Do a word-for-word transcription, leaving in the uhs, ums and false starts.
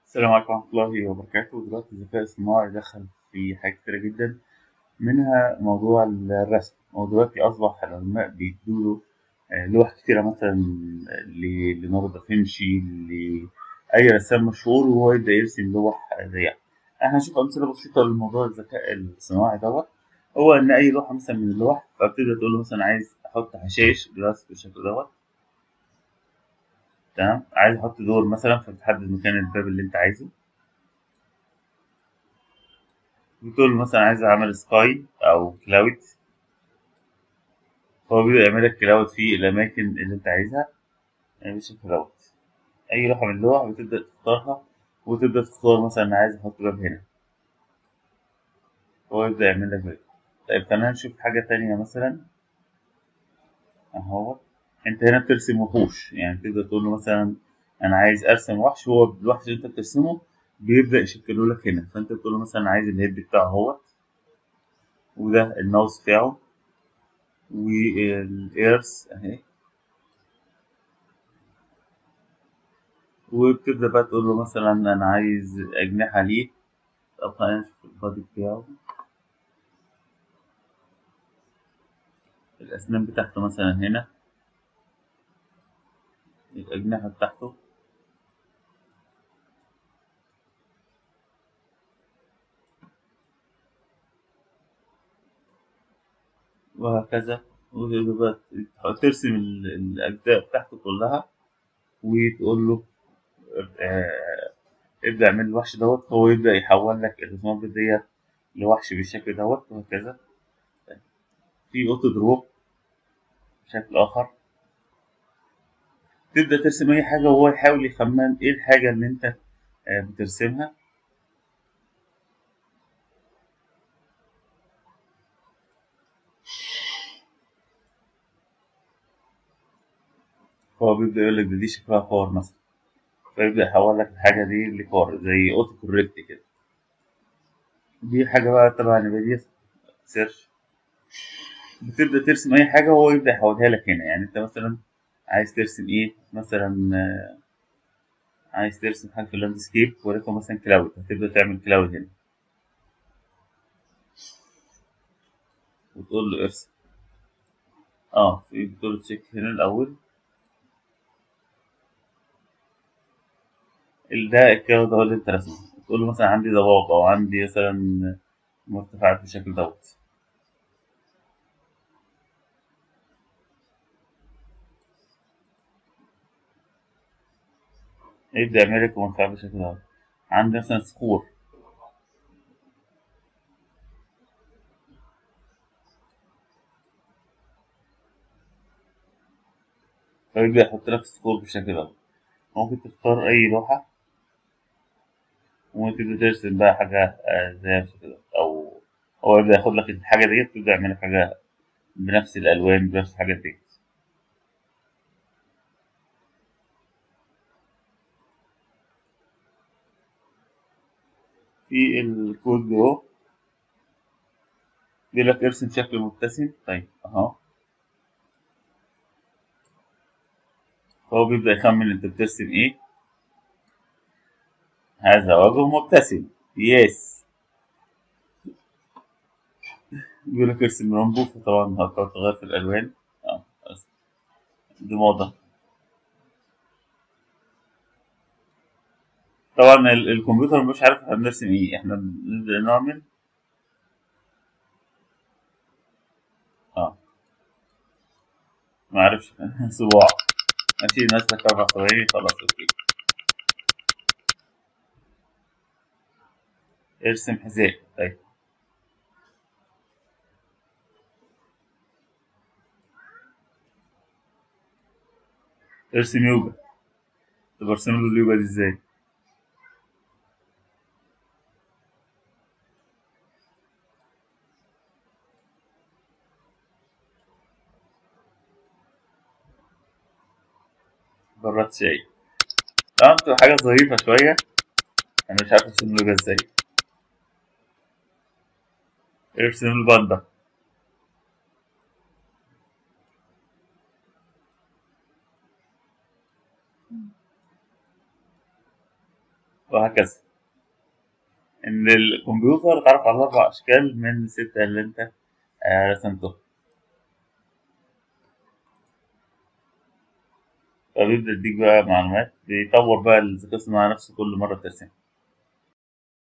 السلام عليكم ورحمة الله وبركاته. دلوقتي الذكاء الصناعي دخل في حاجات كتيرة جدا، منها موضوع الرسم. ودلوقتي أصبح العلماء بيدوله آه، لوح كتيرة، مثلا ل- ليوناردو دافنشي، لأي رسام مشهور، وهو يبدأ يرسم لوح زيها. احنا هنشوف أمثلة بسيطة لموضوع الذكاء الصناعي دوت. هو إن أي لوحة مثلا من اللوح، فبتبدأ تقول له مثلا عايز أحط حشائش جلاس بالشكل دوت. تمام، عايز أحط دور مثلا، فبتحدد مكان الباب اللي أنت عايزه. بتقول له مثلا عايز اعمل سكاي او كلاود، هو بيبدأ يعمل لك كلاود في الاماكن اللي انت عايزها. يعني مش كلاود، اي لوحه من اللوح بتبدا تختارها، وتبدا تختار مثلا عايز احط باب هنا، هو يبدا يعمل لك كده. طيب خلينا نشوف حاجه تانية مثلا. اهو انت هنا بترسم وحوش، يعني تقدر تقول له مثلا انا عايز ارسم وحش، هو الوحش اللي انت بترسمه بيبدا يشكله لك هنا. فانت بتقول له مثلا عايز الهيد بتاعه اهوت، وده الماوس بتاعه، والايرس اهي. وبتبدأ بقى تقول له مثلا أنا عايز أجنحة ليه. طب خلينا نشوف البادي بتاعه، الأسنان بتاعته مثلا هنا، الأجنحة بتاعته، وهكذا. وتبدأ بقى ترسم ال- الأجزاء بتاعته كلها، وتقول له آه، ابدأ اعمل الوحش دوت، هو يبدأ يحول لك الرسومات ديت لوحش بالشكل دوت، وهكذا. في أوتو دروب بشكل آخر، تبدأ ترسم أي حاجة وهو يحاول يخمن إيه الحاجة اللي أنت آه، بترسمها. هو بيبدأ يقول لك ده دي شكلها فار مثلا، فيبدأ يحول لك الحاجة دي لكار زي أوتو كوريكت كده. دي حاجة بقى تبع نفيديا سيرش. بتبدأ ترسم أي حاجة وهو يبدأ يحولها لك هنا. يعني أنت مثلا عايز ترسم إيه مثلا، آه، عايز ترسم حاجة في اللاندسكيب، وليكن مثلا كلاود، هتبدأ تعمل كلاود هنا، وتقول له ارسم. اه في بتقول له تشيك هنا الأول، ال- ده الكلاود هو اللي أنت رسمه. تقول له مثلا عندي ضباب، أو عندي مثلا مرتفعات بالشكل دوت، يبدأ يعمل لك مرتفعات بالشكل دوت. عندي مثلا صخور، فيبدأ يحط لك الصخور بالشكل دوت. ممكن تختار أي لوحة، وتبدأ ترسم بقى حاجة آه، زي كده، أو هو يبدأ ياخد لك الحاجة ديت، تبدأ يعمل لك حاجة بنفس الألوان، بنفس الحاجات دي. في الكود جو بيقول لك ارسم شكل مبتسم. طيب أهو، هو بيبدأ يخمن أنت بترسم إيه. هذا وجه مبتسم، يس. بيقول لك ارسم رامبو، فطبعا هتقعد تغير في الألوان. اه بس دي موضة. طبعا ال- الكمبيوتر مش عارف احنا بنرسم ايه، احنا بنبدأ نعمل. اه معرفش صباع. ماشي، نازلك أربع ثواني، خلاص اوكي. ارسم حذاء. طيب ارسم يوجا. طب ارسم له اليوجا دي ازاي؟ براد شاي. اه بتبقى حاجة ظريفة شوية. انا مش عارف ارسم له يوجا ازاي. ارسم له باندا. وهكذا. إن الكمبيوتر اتعرف على أربع أشكال من الستة اللي أنت آه، رسمتهم، فبيبدأ يديك بقى معلومات، بيطور بقى الذكاء الصناعي نفسه كل مرة ترسم.